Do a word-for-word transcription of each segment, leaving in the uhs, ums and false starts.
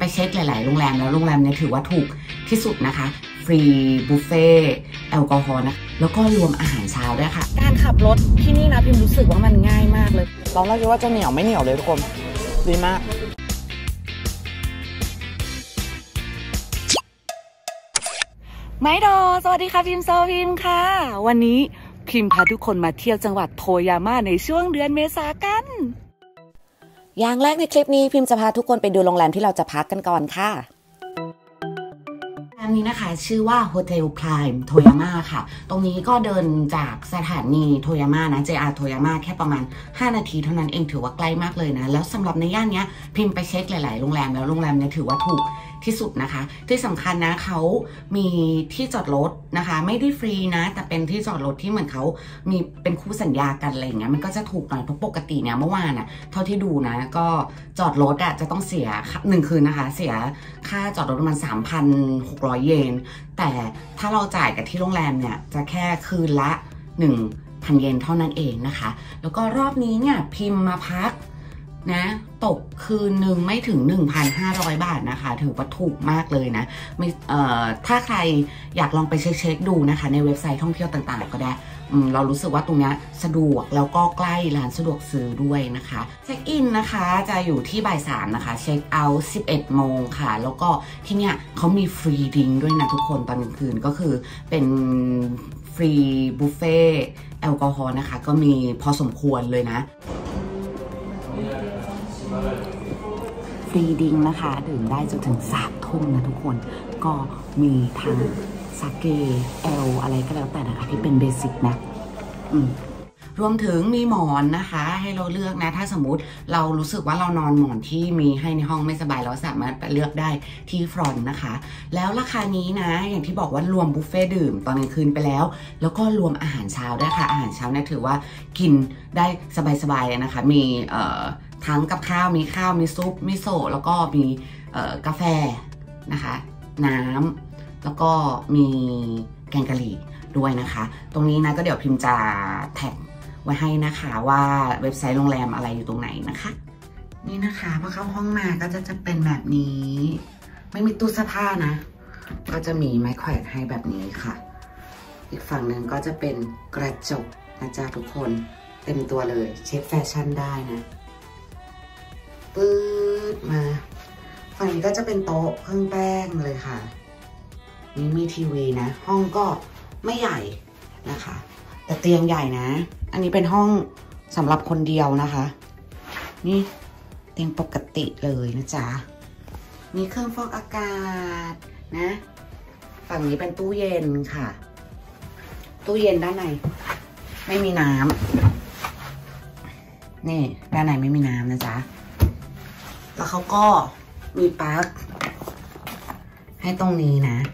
ไปเช็คหลายๆโรงแรมแล้วโรงแรมเนี่ยถือว่าถูกที่สุดนะคะฟรีบุฟเฟ่แอลกอฮอล์นะแล้วก็รวมอาหารเช้าด้วยค่ะการขับรถที่นี่นะพิมรู้สึกว่ามันง่ายมากเลยตอนแรกคิดว่าจะเหนียวไม่เหนียวเลยทุกคนดีมากไมโดสวัสดีค่ะพิมโซพิมค่ะวันนี้พิมพาทุกคนมาเที่ยวจังหวัดโทยาม่าในช่วงเดือนเมษายนกันอย่างแรกในคลิปนี้พิมจะพาทุกคนไปดูโรงแรมที่เราจะพักกันก่อนค่ะโรงแรมนี้นะคะชื่อว่าโฮเทลไพรม์โทยาม่าค่ะตรงนี้ก็เดินจากสถานีโทยาม่านะ เจ อาร์ โทยาม่าแค่ประมาณห้านาทีเท่านั้นเองถือว่าใกล้มากเลยนะแล้วสำหรับในย่านนี้พิมไปเช็คหลายๆโรงแรมแล้วโรงแรมนี้ถือว่าถูกที่สุดนะคะที่สำคัญนะเขามีที่จอดรถนะคะไม่ได้ฟรีนะแต่เป็นที่จอดรถที่เหมือนเขามีเป็นคู่สัญญากันอะไรอย่างเงี้ยมันก็จะถูกหน่อยเพราะปกติเนี่ยเมื่อวานอ่ะเท่าที่ดูนะก็จอดรถอ่ะจะต้องเสียหนึ่งคืนนะคะเสียค่าจอดรถประมาณ สามพันหกร้อย เยนแต่ถ้าเราจ่ายกับที่โรงแรมเนี่ยจะแค่คืนละ หนึ่งพัน เยนเท่านั้นเองนะคะแล้วก็รอบนี้เนี่ยพิมพ์มาพักนะตกคืนหนึ่งไม่ถึง หนึ่งพันห้าร้อย บาทนะคะถือว่าถูกมากเลยนะไม่เอ่อถ้าใครอยากลองไปเช็คๆดูนะคะในเว็บไซต์ท่องเที่ยวต่างๆก็ได้เรารู้สึกว่าตรงนี้สะดวกแล้วก็ใกล้ร้านสะดวกซื้อด้วยนะคะเช็คอินนะคะจะอยู่ที่บ่ายสามนะคะเช็คเอาท์สิบเอ็ดโมงค่ะแล้วก็ที่เนี้ยเขามีฟรีดริงก์ด้วยนะทุกคนตอนกลางคืนก็คือเป็นฟรีบุฟเฟ่แอลกอฮอล์นะคะก็มีพอสมควรเลยนะฟรีดริงก์นะคะดื่มได้จนถึงสามทุ่มนะทุกคนก็มีทั้งซาเกแอลอะไรก็แล้วแต่นะคะที่เป็นเบสิกนะอืมรวมถึงมีหมอนนะคะให้เราเลือกนะถ้าสมมุติเรารู้สึกว่าเรานอนหมอนที่มีให้ในห้องไม่สบายเราสามารถไปเลือกได้ที่ฟรอนต์นะคะแล้วราคานี้นะอย่างที่บอกว่ารวมบุฟเฟ่ดื่มตอนกลางคืนไปแล้วแล้วก็รวมอาหารเช้าด้วยค่ะอาหารเช้าเนี่ยถือว่ากินได้สบายๆเลยนะคะมีเอ่อทั้งกับข้าวมีข้าวมีซุปมิโซะแล้วก็มีกาแฟนะคะน้ำแล้วก็มีแกงกะหรี่ด้วยนะคะตรงนี้นะก็เดี๋ยวพิมพ์จะแท็กไว้ให้นะคะว่าเว็บไซต์โรงแรมอะไรอยู่ตรงไหนนะคะนี่นะคะพอเข้าห้องมาก็จะจะเป็นแบบนี้ไม่มีตู้เสื้อผ้านะก็จะมีไม้แขวนให้แบบนี้ค่ะอีกฝั่งหนึ่งก็จะเป็นกระจกนะจ๊ะทุกคนเต็มตัวเลยเช็คแฟชั่นได้นะปื๊ดมาฝั่งนี้ก็จะเป็นโต๊ะเครื่องแป้งเลยค่ะนี่มีทีวีนะห้องก็ไม่ใหญ่นะคะแต่เตียงใหญ่นะอันนี้เป็นห้องสำหรับคนเดียวนะคะนี่เตียงปกติเลยนะจ๊ะมีเครื่องฟอกอากาศนะฝั่งนี้เป็นตู้เย็นค่ะตู้เย็นด้านในไม่มีน้ำนี่ด้านในไม่มีน้ำนะจ๊ะแล้วเขาก็มีปลั๊กให้ตรงนี้นะ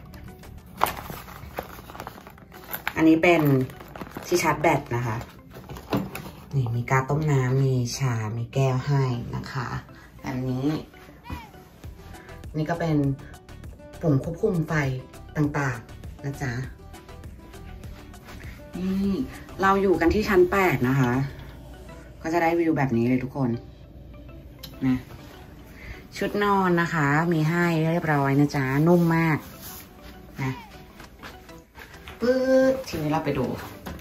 อันนี้เป็นที่ชาร์จแบตนะคะนี่มีกาต้มน้ำมีชามีแก้วให้นะคะอันนี้นี่ก็เป็นปุ่มควบคุมไฟต่างๆนะจ๊ะนี่เราอยู่กันที่ชั้นแปดนะคะก็จะได้วิวแบบนี้เลยทุกคนนะชุดนอนนะคะมีให้เรียบร้อยนะจ๊ะนุ่มมากนะปึ๊ดทีนี้เราไปดู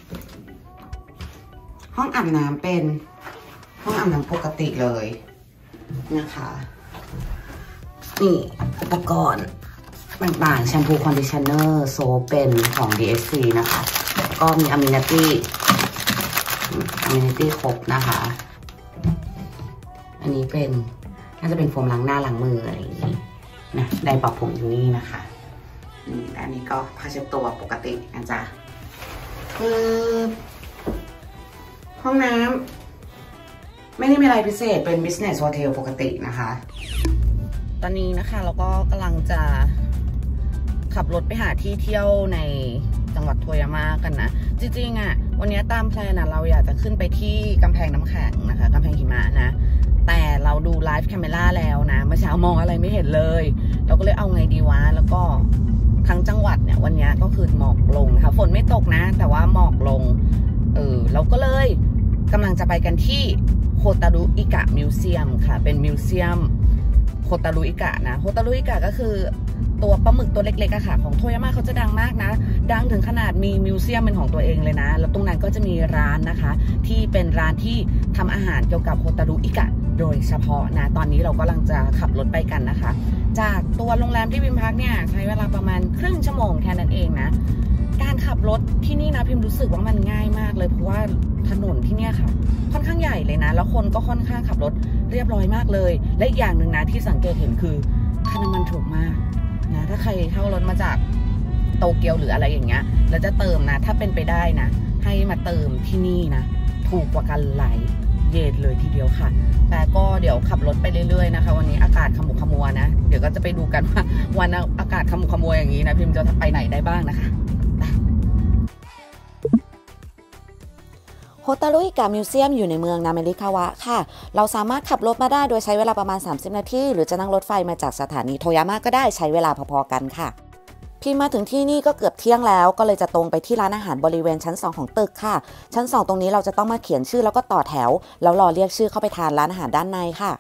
ห้องอาบน้ำเป็นห้องอาบน้ำปกติเลยนะคะนี่อุปกรณ์ต่างๆแชมพูคอนดิชเนอร์โซปเป็นของ ดี เอส ซี นะคะก็มีอะมินิตี้อะมินิตี้ครบนะคะอันนี้เป็นน่าจะเป็นโฟมล้างหน้าล้างมืออะไรอย่างนี้นะไดร์เป่าผมอยู่นี่นะคะนี่อันนี้ก็ผ้าเช็ดตัวปกตินะจ๊ะคือห้องน้ำไม่ได้มีอะไรพิเศษเป็น business hotel ปกตินะคะตอนนี้นะคะเราก็กำลังจะขับรถไปหาที่เที่ยวในจังหวัดโทยาม่ากันนะจริงๆอ่ะวันนี้ตามแพลนนะเราอยากจะขึ้นไปที่กำแพงน้ำแข็งนะคะกำแพงหิมะนะแต่เราดูไลฟ์แคมเมราแล้วนะเมื่อเช้ามองอะไรไม่เห็นเลยเราก็เลยเอาไงดีวะแล้วก็ทั้งจังหวัดเนี่ยวันนี้ก็คือหมอกลงนะคะฝนไม่ตกนะแต่ว่าหมอกลงเออเราก็เลยกำลังจะไปกันที่โคตารุอิกะมิวเซียมค่ะเป็นมิวเซียมโฮตารุอิกะนะโฮตารุอิกะก็คือตัวปลาหมึกตัวเล็กๆอะค่ะของโทยาม่าเขาจะดังมากนะดังถึงขนาดมีมิวเซียมเป็นของตัวเองเลยนะแล้วตรงนั้นก็จะมีร้านนะคะที่เป็นร้านที่ทำอาหารเกี่ยวกับโฮตารุอิกะโดยเฉพาะนะตอนนี้เรากำลังจะขับรถไปกันนะคะจากตัวโรงแรมที่พิมพักเนี่ยใช้เวลาประมาณครึ่งชั่วโมงแค่นั้นเองนะการขับรถที่นี่นะพิมรู้สึกว่ามันง่ายมากเลยเพราะว่าถนนที่เนี่ยค่ะค่อนข้างใหญ่เลยนะแล้วคนก็ค่อนข้างขับรถเรียบร้อยมากเลยและอีกอย่างหนึ่งนะที่สังเกตเห็นคือค่าน้ำมันถูกมากนะถ้าใครเข้ารถมาจากโตเกียวหรืออะไรอย่างเงี้ยแล้วจะเติมนะถ้าเป็นไปได้นะให้มาเติมที่นี่นะถูกกว่ากันหลายเยนเลยทีเดียวค่ะแต่ก็เดี๋ยวขับรถไปเรื่อยๆนะคะวันนี้อากาศขมุกขมัวนะเดี๋ยวก็จะไปดูกันว่าวันอากาศขมุกขมัวอย่างนี้นะพิมจะไปไหนได้บ้างนะคะโฮตารุอิกะมิวเซียมอยู่ในเมืองนาเมริคาวะค่ะเราสามารถขับรถมาได้โดยใช้เวลาประมาณสามสิบนาทีหรือจะนั่งรถไฟมาจากสถานีโทยาม่าก็ได้ใช้เวลาพอๆกันค่ะพี่มาถึงที่นี่ก็เกือบเที่ยงแล้วก็เลยจะตรงไปที่ร้านอาหารบริเวณชั้นสองของตึกค่ะชั้นสองตรงนี้เราจะต้องมาเขียนชื่อแล้วก็ต่อแถวแล้วรอเรียกชื่อเข้าไปทานร้านอาหารด้านในค่ะ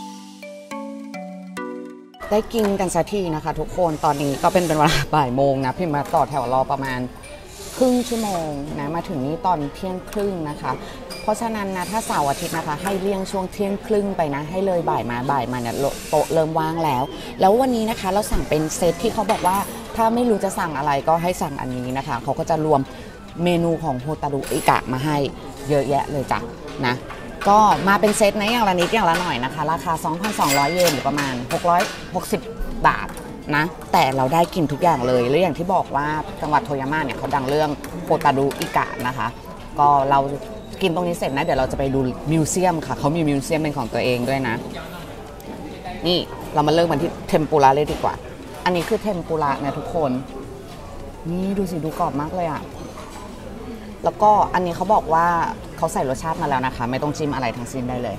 ได้กินกันสักทีนะคะทุกคนตอนนี้ก็เป็นเป็นเวลาบ่ายโมงนะพี่มาต่อแถวรอประมาณครึ่งชั่วโมงนะมาถึงนี้ตอนเที่ยงครึ่งนะคะเพราะฉะนั้นนะถ้าเสาร์อาทิตย์นะคะให้เลี่ยงช่วงเที่ยงครึ่งไปนะให้เลยบ่ายมาบ่ายมาเนี่ยโต๊ะเริ่มว่างแล้วแล้ววันนี้นะคะเราสั่งเป็นเซตที่เขาบอกว่าถ้าไม่รู้จะสั่งอะไรก็ให้สั่งอันนี้นะคะเขาก็จะรวมเมนูของโฮตารุอิกะมาให้เยอะแยะเลยจ้ะนะก็มาเป็นเซตนะอย่างละนิดอย่างละหน่อยนะคะราคา สองพันสองร้อย เยนหรือประมาณหกร้อยหกสิบบาทนะแต่เราได้กินทุกอย่างเลยและอย่างที่บอกว่าจังหวัดโทยาม่าเนี่ยเขาดังเรื่องโฮตารุอิกะนะคะก็เรากินตรงนี้เสร็จนะเดี๋ยวเราจะไปดูมิวเซียมค่ะเขามีมิวเซียมเป็นของตัวเองด้วยนะนี่เรามาเริ่มกันที่เทมปุระเลยดีกว่าอันนี้คือเทมปุระนะทุกคนนี่ดูสิดูกรอบมากเลยอ่ะแล้วก็อันนี้เขาบอกว่าเขาใส่รสชาติมาแล้วนะคะไม่ต้องจิ้มอะไรทั้งสิ้นได้เลย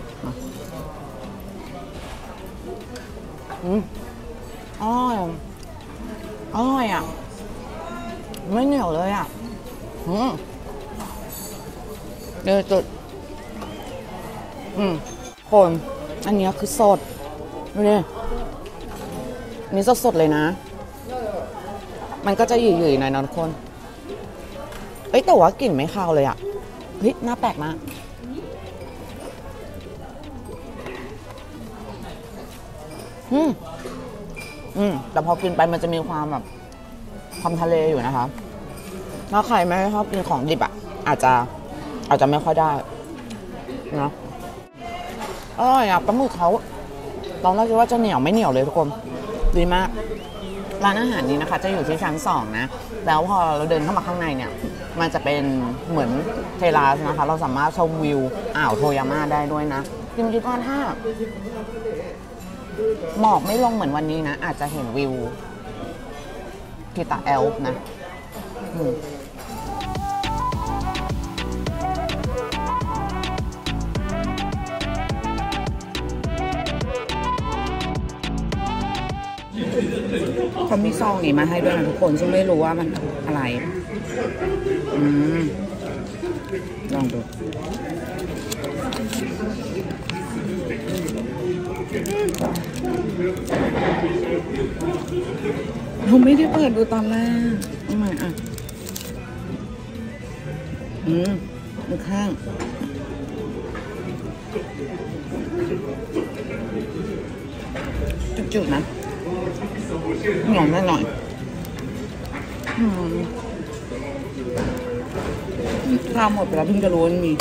อืมอร่อยอร่อยอ่ะไม่เหนียวเลยอ่ะอืมเดี๋ยวจุดอืมคนอันนี้คือสดดูดิอันนี้สดๆเลยนะมันก็จะหยุ่ยๆหน่อยนะทุกคนเอ้ยแต่ว่ากลิ่นไม่คาวเลยอ่ะเฮ้ยน่าแปลกมากอืมอืมแต่พอกินไปมันจะมีความแบบความทะเลอยู่นะคะถ้าใครไม่ชอบกินของดิบอ่ะอาจจะอาจจะไม่ค่อยได้นะอร่อยอ่ะปลาหมึกเขาตอนแรกคิดว่าจะเหนียวไม่เหนียวเลยทุกคนดีมากร้านอาหารนี้นะคะจะอยู่ที่ชั้นสองนะแล้วพอเราเดินเข้ามาข้างในเนี่ยมันจะเป็นเหมือนเทราสนะคะเราสามารถชมวิวอ่าวโทยาม่าได้ด้วยนะคิดคิดว่าถ้าหมอกไม่ลงเหมือนวันนี้นะอาจจะเห็นวิวทิตาเอลฟ์นะเขามีซองนี้มาให้ด้วยนะทุกคนซึ่งไม่รู้ว่ามันอะไรอืมลองดูเราไม่ได้เปิดดูตอนแรกทำไมอ่ะอืมดูข้างจุดๆนะหน่อยหน่อยข้าวหมดไปแล้วเพิ่งจะรู้ว่ามี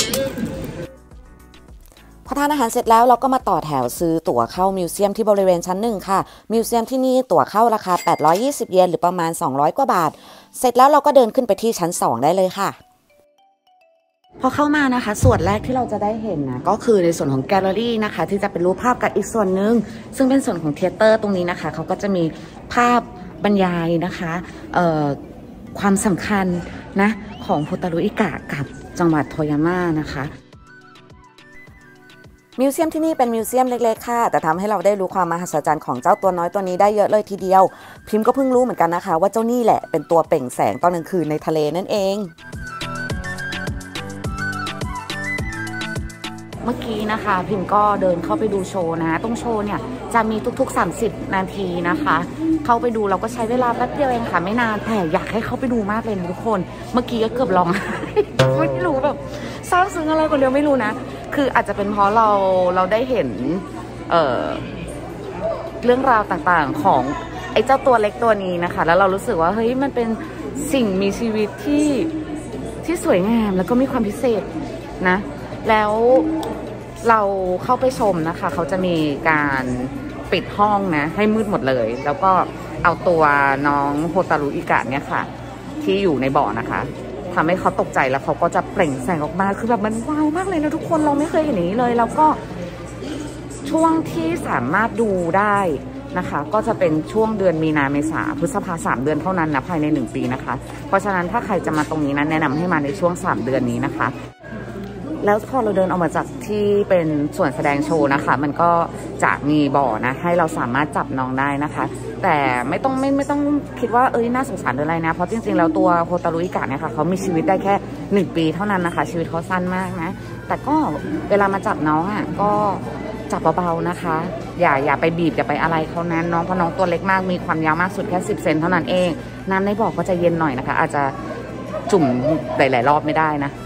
พอทานอาหารเสร็จแล้วเราก็มาต่อแถวซื้อตั๋วเข้ามิวเซียมที่บริเวณชั้นหนึ่งค่ะมิวเซียมที่นี่ตั๋วเข้าราคาแปดร้อยยี่สิบเยนหรือประมาณสองร้อยกว่าบาทเสร็จแล้วเราก็เดินขึ้นไปที่ชั้นสองได้เลยค่ะพอเข้ามานะคะส่วนแรกที่เราจะได้เห็นนะก็คือในส่วนของแกลเลอรี่นะคะที่จะเป็นรูปภาพกับอีกส่วนหนึ่งซึ่งเป็นส่วนของเทเตอร์ตรงนี้นะคะเขาก็จะมีภาพบรรยายนะคะความสำคัญนะของโฮตารุอิกะกับจังหวัดโทยาม่านะคะมิวเซียมที่นี่เป็นมิวเซียมเล็กๆค่ะแต่ทำให้เราได้รู้ความมหัศจรรย์ของเจ้าตัวน้อยตัวนี้ได้เยอะเลยทีเดียวพิมพ์ก็เพิ่งรู้เหมือนกันนะคะว่าเจ้านี่แหละเป็นตัวเปล่งแสงตอนกลางคืนในทะเลนั่นเองเมื่อกี้นะคะพิมก็เดินเข้าไปดูโชว์นะตรงโชว์เนี่ยจะมีทุกๆสามสิบนาทีนะคะเข้าไปดูเราก็ใช้เวลาแป๊บเดียวเองค่ะไม่นานแต่อยากให้เข้าไปดูมากเลยนะทุกคนเมื่อกี้ก็เกือบร้องไม่รู้แบบซาบซึ้งอะไรคนเดียวไม่รู้นะคืออาจจะเป็นเพราะเราเราได้เห็นเอ่อเรื่องราวต่างๆของไอ้เจ้าตัวเล็กตัวนี้นะคะแล้วเรารู้สึกว่าเฮ้ยมันเป็นสิ่งมีชีวิตที่ที่สวยงามแล้วก็มีความพิเศษนะแล้วเราเข้าไปชมนะคะเขาจะมีการปิดห้องนะให้มืดหมดเลยแล้วก็เอาตัวน้องโฮตารุอิกะเนี่ยค่ะที่อยู่ในบ่อนะคะทำให้เขาตกใจแล้วเขาก็จะเปล่งแสงออกมาคือแบบมันว้าวมากเลยนะทุกคนเราไม่เคยเห็นอย่างนี้เลยแล้วก็ช่วงที่สามารถดูได้นะคะก็จะเป็นช่วงเดือนมีนาเมษาพฤษภาสามเดือนเท่านั้นนะภายในหนึ่งปีนะคะเพราะฉะนั้นถ้าใครจะมาตรงนี้นั้นแนะนำให้มาในช่วงสามเดือนนี้นะคะแล้วพอเราเดินออกมาจากที่เป็นส่วนแสดงโชว์นะคะมันก็จะมีบ่อนะให้เราสามารถจับน้องได้นะคะแต่ไม่ต้องไม่ไม่ต้องคิดว่าเอ้ยน่าสงสารหรืออะไรนะเพราะจริงๆแล้วตัวโฮตารุอิกะเนี่ยค่ะเขามีชีวิตได้แค่หนึ่งปีเท่านั้นนะคะชีวิตเขาสั้นมากนะแต่ก็เวลามาจับน้องอ่ะก็จับเบาๆนะคะอย่าอย่าไปบีบอย่าไปอะไรเขานั้นน้องเพราะน้องตัวเล็กมากมีความยาวมากสุดแค่สิบเซนเท่านั้นเองน้ำในบ่อก็จะเย็นหน่อยนะคะอาจจะจุ่มหลายๆรอบไม่ได้นะ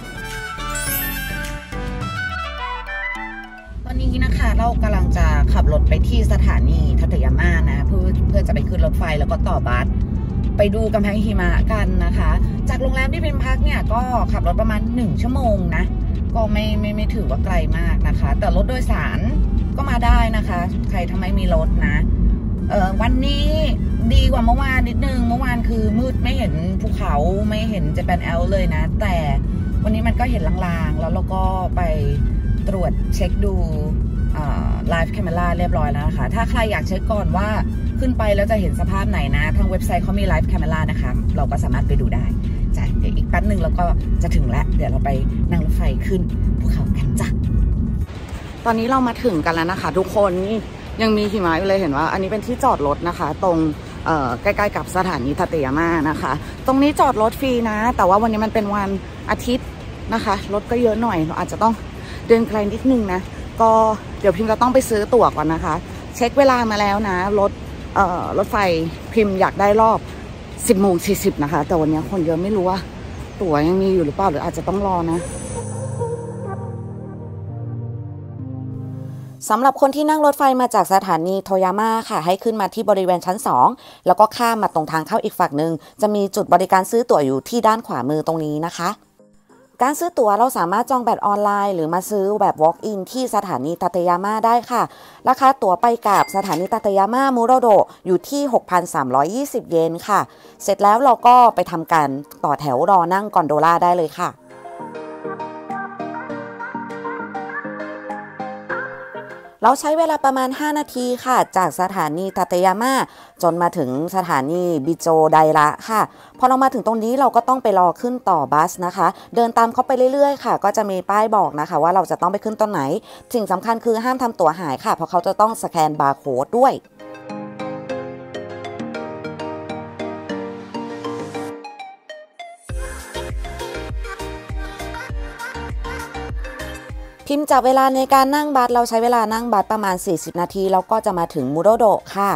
ตอนนี้นะคะเรากำลังจะขับรถไปที่สถานีทัตยาม่านะเพื่อเพื่อจะไปขึ้นรถไฟแล้วก็ต่อบัสไปดูกำแพงหิมะกันนะคะจากโรงแรมที่เป็นพักเนี่ยก็ขับรถประมาณหนึ่งชั่วโมงนะก็ไม่ไม่ไม่ถือว่าไกลมากนะคะแต่รถโดยสารก็มาได้นะคะใครทำไมมีรถนะเออวันนี้ดีกว่าเมื่อวานนิดนึงเมื่อวานคือมืดไม่เห็นภูเขาไม่เห็นเจแปนแอลเลยนะแต่วันนี้มันก็เห็นลางๆแล้วเราก็ไปตรวจเช็คดูไลฟ์แคมเมราเรียบร้อยแล้วนะคะถ้าใครอยากเช็คก่อนว่าขึ้นไปแล้วจะเห็นสภาพไหนนะทางเว็บไซต์เขามีไลฟ์แคมเมรานะคะเราก็สามารถไปดูได้จ้ะเดี๋ยวอีกแป๊บนึงเราก็จะถึงแล้วเดี๋ยวเราไปนั่งรถไฟขึ้นภูเขากันจ้ะตอนนี้เรามาถึงกันแล้วนะคะทุกคนนี่ยังมีหิมะอยู่เลยเห็นว่าอันนี้เป็นที่จอดรถนะคะตรงใกล้ๆกับสถานีทัตยาม่านะคะตรงนี้จอดรถฟรีนะแต่ว่าวันนี้มันเป็นวันอาทิตย์นะคะรถก็เยอะหน่อยเราอาจจะต้องเดินไกลนิดนึงนะก็เดี๋ยวพิมจะต้องไปซื้อตั๋วก่อนนะคะเช็คเวลามาแล้วนะรถเอ่อรถไฟพิมอยากได้รอบสิบโมงสี่สิบนะคะแต่วันนี้คนเยอะไม่รู้ว่าตั๋วยังมีอยู่หรือเปล่าหรืออาจจะต้องรอนะสำหรับคนที่นั่งรถไฟมาจากสถานีโทยาม่าค่ะให้ขึ้นมาที่บริเวณชั้นสองแล้วก็ข้ามมาตรงทางเข้าอีกฝั่งหนึ่งจะมีจุดบริการซื้อตั๋วอยู่ที่ด้านขวามือตรงนี้นะคะการซื้อตั๋วเราสามารถจองแบบออนไลน์หรือมาซื้อแบบ walk in ที่สถานีทัตยาม่าได้ค่ะราคาตั๋วไปกับสถานีทัตยาม่ามูโรโดะอยู่ที่ หกพันสามร้อยยี่สิบ เยนค่ะเสร็จแล้วเราก็ไปทำการต่อแถวรอนั่งกอนโดล่าได้เลยค่ะเราใช้เวลาประมาณห้านาทีค่ะจากสถานีทัตยาม่าจนมาถึงสถานีบิโจไดระค่ะพอเรามาถึงตรงนี้เราก็ต้องไปรอขึ้นต่อบัสนะคะเดินตามเขาไปเรื่อยๆค่ะก็จะมีป้ายบอกนะคะว่าเราจะต้องไปขึ้นตรงไหนสิ่งสำคัญคือห้ามทำตั๋วหายค่ะเพราะเขาจะต้องสแกนบาร์โค้ดด้วยพิมพ์จากเวลาในการนั่งบัสเราใช้เวลานั่งบัสประมาณสี่สิบนาทีแล้วก็จะมาถึงมูโรโดะค่ะ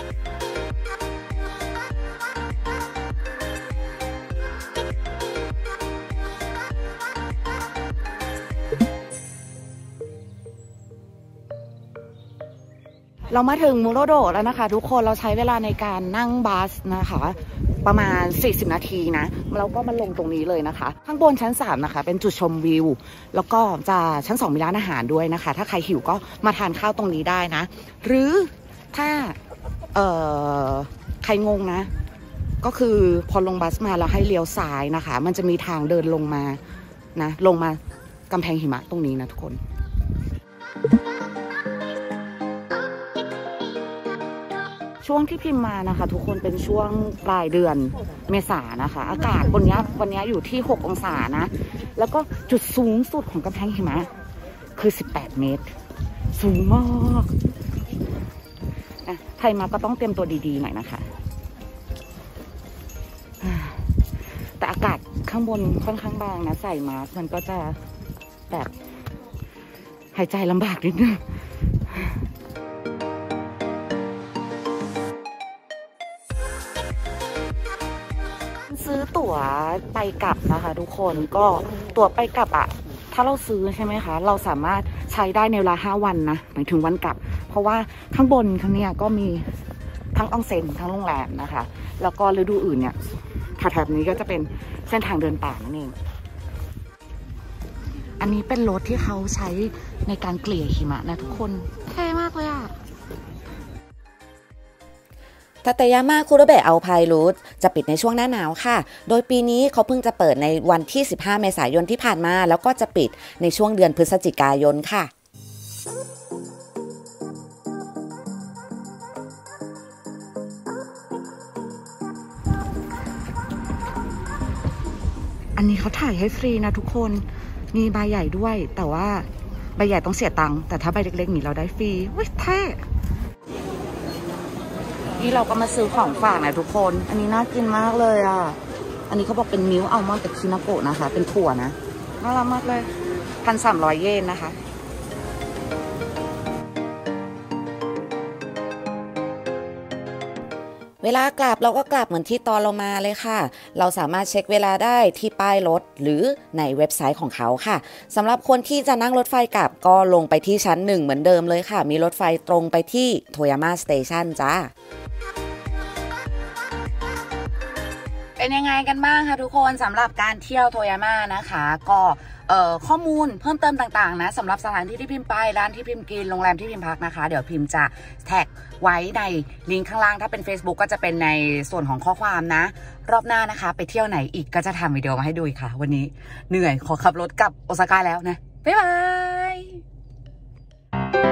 เรามาถึงมูโรโดะแล้วนะคะทุกคนเราใช้เวลาในการนั่งบัสนะคะประมาณสี่สิบนาทีนะเราก็มาลงตรงนี้เลยนะคะข้างบนชั้นสามนะคะเป็นจุดชมวิวแล้วก็จะชั้นสองมีร้านอาหารด้วยนะคะถ้าใครหิวก็มาทานข้าวตรงนี้ได้นะหรือถ้าเอ่อใครงงนะก็คือพอลงบัสมาแล้วให้เลี้ยวซ้ายนะคะมันจะมีทางเดินลงมานะลงมากำแพงหิมะตรงนี้นะทุกคนช่วงที่พิมพ์มานะคะทุกคนเป็นช่วงปลายเดือนเมษายนนะคะอากาศบนนี้วันนี้อยู่ที่หกองศานะแล้วก็จุดสูงสุดของกำแพงหิมะคือสิบแปดเมตรสูงมากนะใครมาก็ต้องเตรียมตัวดีๆหน่อยนะคะแต่อากาศข้างบนค่อนข้างบางนะใส่มาสก์มันก็จะแบบหายใจลำบากนิดนึงซื้อตั๋วไปกลับนะคะทุกคนก็ตั๋วไปกลับอะถ้าเราซื้อใช่ไหมคะเราสามารถใช้ได้ในเวลาห้าวันนะหมายถึงวันกลับเพราะว่าข้างบนข้างเนี้ยก็มีทั้งออนเซ็นทั้งโรงแรมนะคะแล้วก็ฤดูอื่นเนี่ยแถบนี้ก็จะเป็นเส้นทางเดินป่านั่นเองอันนี้เป็นรถที่เขาใช้ในการเกลี่ยหิมะนะทุกคนเท่มากเลยอะทัตยาม่าคุโรเบะอัลไพรูทจะปิดในช่วงหน้าหนาวค่ะโดยปีนี้เขาเพิ่งจะเปิดในวันที่สิบห้าเมษายนที่ผ่านมาแล้วก็จะปิดในช่วงเดือนพฤศจิกายนค่ะอันนี้เขาถ่ายให้ฟรีนะทุกคนมีใบใหญ่ด้วยแต่ว่าใบใหญ่ต้องเสียตังค์แต่ถ้าใบเล็กๆนี่เราได้ฟรีเว้ยแท้นี่เราก็มาซื้อของฝากนะทุกคนอันนี้น่ากินมากเลยอ่ะอันนี้เขาบอกเป็นมิลค์อัลมอนด์กับคินาโกะนะคะเป็นถั่วนะน่ารักมากเลยพันสามร้อยเยนนะคะเวลากลับเราก็กลับเหมือนที่ตอนเรามาเลยค่ะเราสามารถเช็คเวลาได้ที่ป้ายรถหรือในเว็บไซต์ของเขาค่ะสำหรับคนที่จะนั่งรถไฟกลับก็ลงไปที่ชั้นหนึ่งเหมือนเดิมเลยค่ะมีรถไฟตรงไปที่โทยาม่าสเตชันจ้าเป็นยังไงกันบ้างคะทุกคนสำหรับการเที่ยวโทยาม่านะคะก็เอ่อข้อมูลเพิ่มเติมต่างๆนะสำหรับสถานที่ที่พิมพ์ไปร้านที่พิมพ์กินโรงแรมที่พิมพ์พักนะคะเดี๋ยวพิมพ์จะแท็กไว้ในลิงก์ข้างล่างถ้าเป็น Facebook ก็จะเป็นในส่วนของข้อความนะรอบหน้านะคะไปเที่ยวไหนอีกก็จะทำวิดีโอมาให้ดูอีกค่ะวันนี้เหนื่อยขอขับรถกลับโอซาก้าแล้วนะบ๊ายบาย